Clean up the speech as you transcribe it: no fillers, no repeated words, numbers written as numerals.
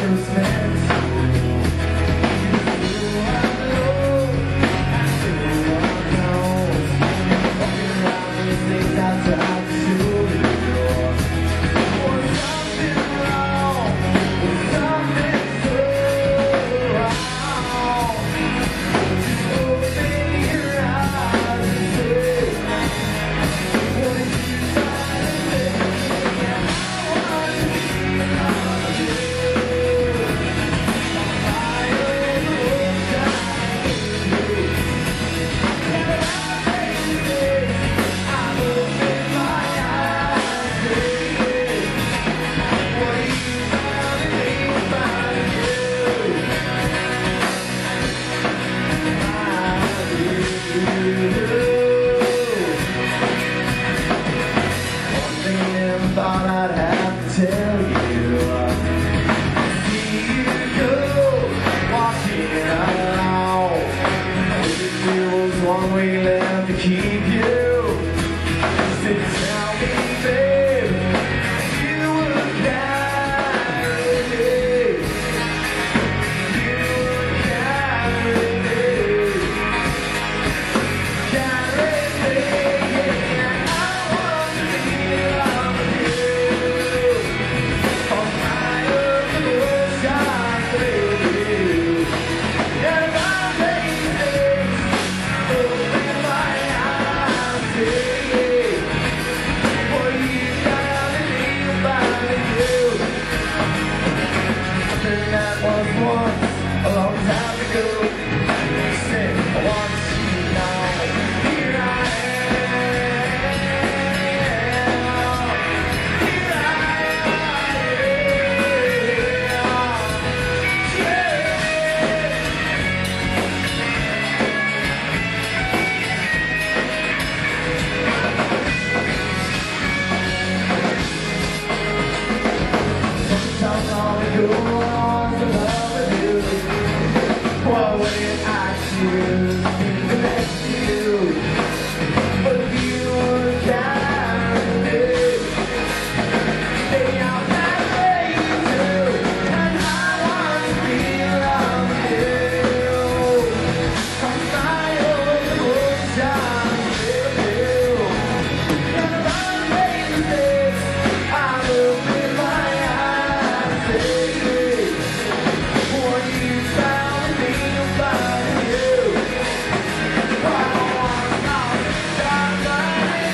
Thought I'd have to tell you. I see you go walking along. It was one way left to keep you. So tell me, babe, you would carry me. You would carry me. Carry me, yeah. I want to be loved. That was once a long time ago. You said I want to see you now. Here I am. Here I am. Sometimes all the good what would I choose to connect to you? But if you were carrying me, stay out that way too. And I want to be around you. Come fly over the ocean with you. And if I make mistakes, I will open my eyes, baby. When you found about you, I don't want to stop like